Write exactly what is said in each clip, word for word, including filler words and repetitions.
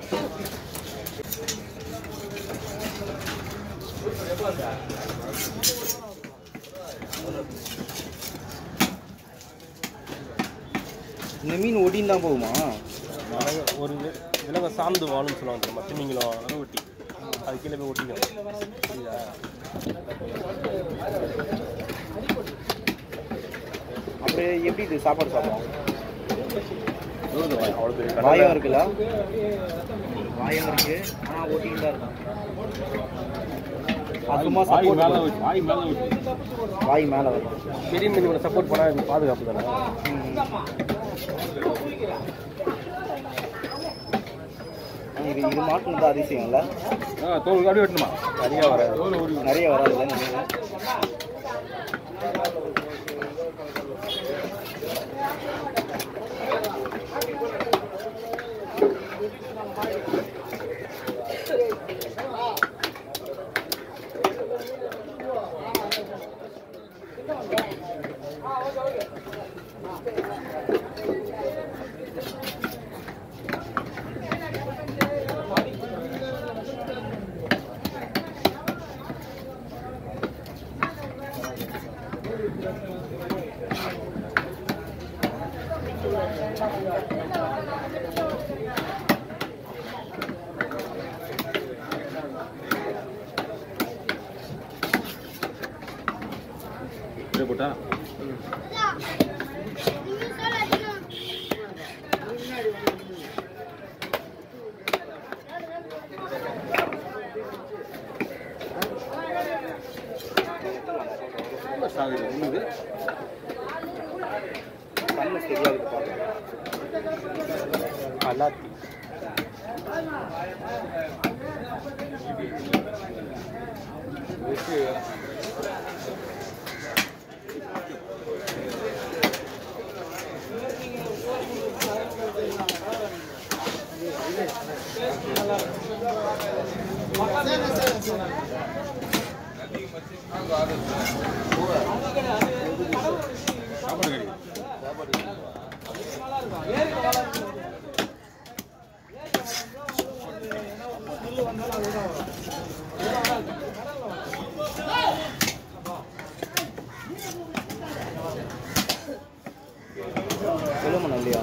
இந்த மீன் ஒட்டின்னு தான் போகுமா? ஒரு விலக சார்ந்து வாழும்னு சொல்லுவாங்க. மற்ற மீன்களும் அதை ஒட்டி அது கீழே போய் ஒட்டிக்கும். சரியா? அப்படியே எப்படி இது சாப்பாடு சாப்பிடும்? அவ்வளோ பெரிய வாயம் இருக்குல்ல? வாயம் இருக்கு, ஆனால் ஒட்டின்னு தான் இருக்கும். சும்மா சப்போர்ட் மேலே வச்சு வாய் மேலே வச்சு வாய் மேலே வச்சு பெரிய மீன் சப்போர்ட் பண்ணால் பாதுகாப்பு தானே. இது இது மாட்டு தான் அதிசயம்ல. தோல் காடி வெட்டணுமா? நிறைய வராது, நிறைய வராதுல்ல நீங்கள். போட்டா கண்ணு சரியாக இருக்கு பாருங்க. அல்லாத்தி சொல்லுமா இல்லையா?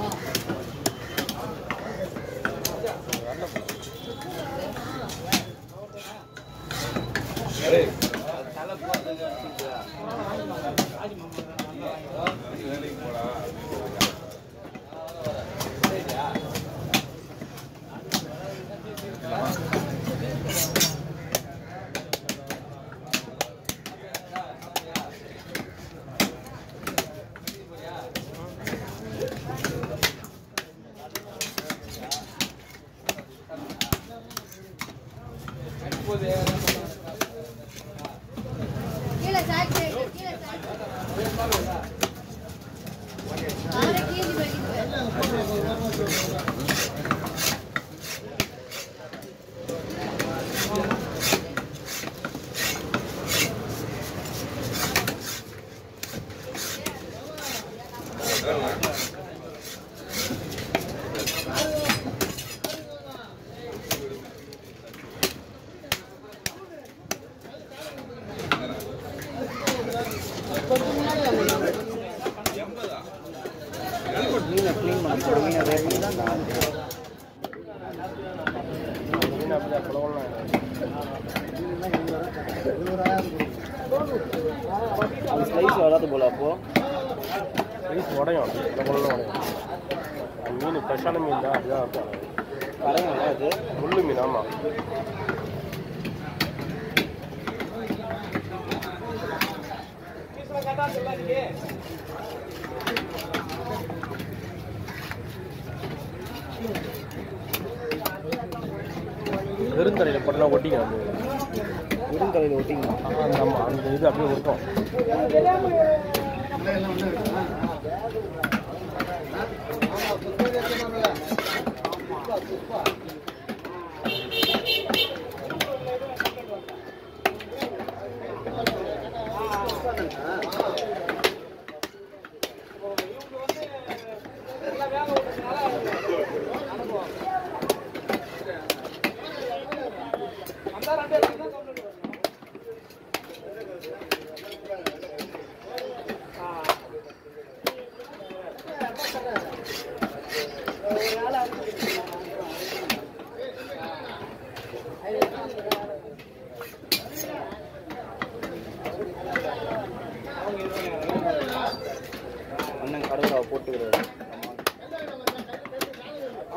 கீழே சாய்க்கு கீழே சாய்க்கு ஆறு கேஜி வைக்கிட்டு மீனை க்ளீன் பண்ண மீனை ரேட் பண்ணிட்டாங்க. மீன் அப்படிதான் குளவெல்லாம் அது ஸ்லைஸ் வராது போல. அப்போ ரைஸ் உடையும், குளவெல்லாம் உடையும். மீன் ஃப்ரெஷ்ஷான மீன் தான், அதுதான் இருக்கும். கரையும் அது முள்ளு மீன். ஆமாம், வெறுந்தரையில் போட்டலாம் ஒட்டிங்க. அது வெறுந்தரையில் ஒட்டிங்க. ஆமாம், அந்த இது அப்படியே இருக்கும்.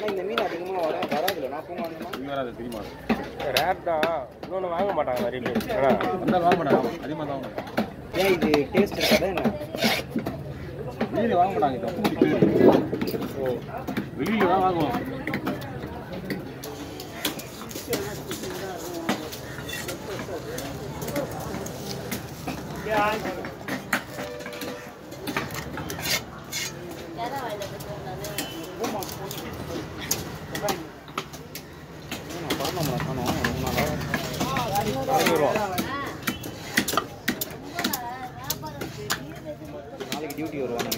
இந்த மீன் அதிகமாக வர வராதுல்ல நான் பூங்க இங்கே வராது தெரியுமா ரேர் தான் இன்னொன்று வாங்க மாட்டாங்க நிறைய பேர் வந்தால் வாங்க மாட்டாங்க அதிகமாக தான் வாங்க ஏன் இது டேஸ்ட் இருக்காதா என்ன வெளியில் வாங்க மாட்டாங்க இது அப்படி பேர் ஓ வெளியில் தான் வாங்குவோம் நாளைக்கு டியூட்டி வருவாங்க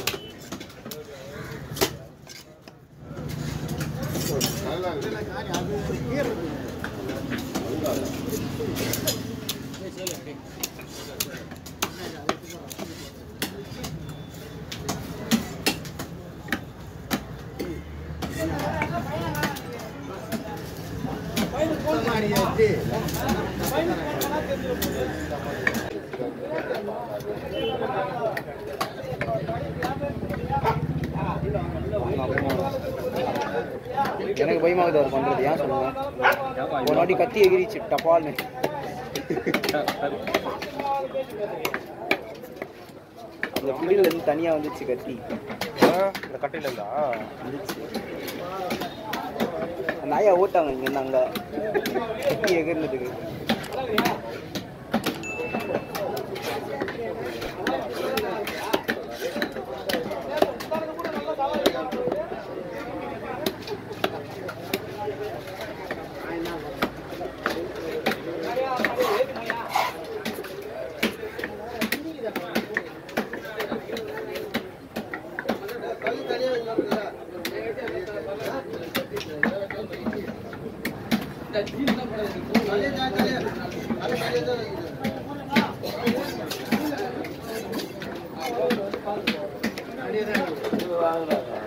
எனக்கு பயமாகுது அவர் பண்றது ஏன் சொல்லுங்க ஒரு வாட்டி கத்தி எகிரிச்சு டப்பால்னு அந்த பிடியில இருந்து தனியா வந்துச்சு கத்தி இந்த கட்டையில இருந்தா வந்துச்சு நாயா ஓட்டாங்க இங்க இருந்தாங்க கத்தி எகிர்னதுக்கு வாங்குறாங்க